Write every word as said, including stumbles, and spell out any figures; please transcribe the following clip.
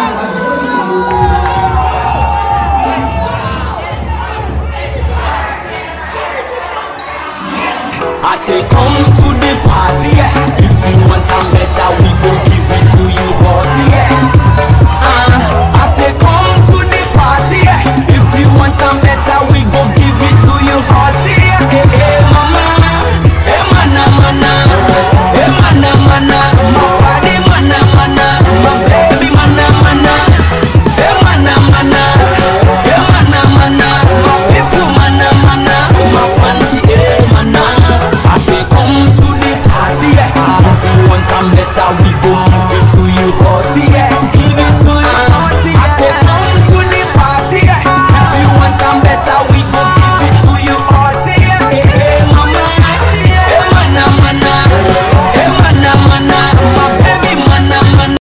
I say come to the party, yeah. If you want some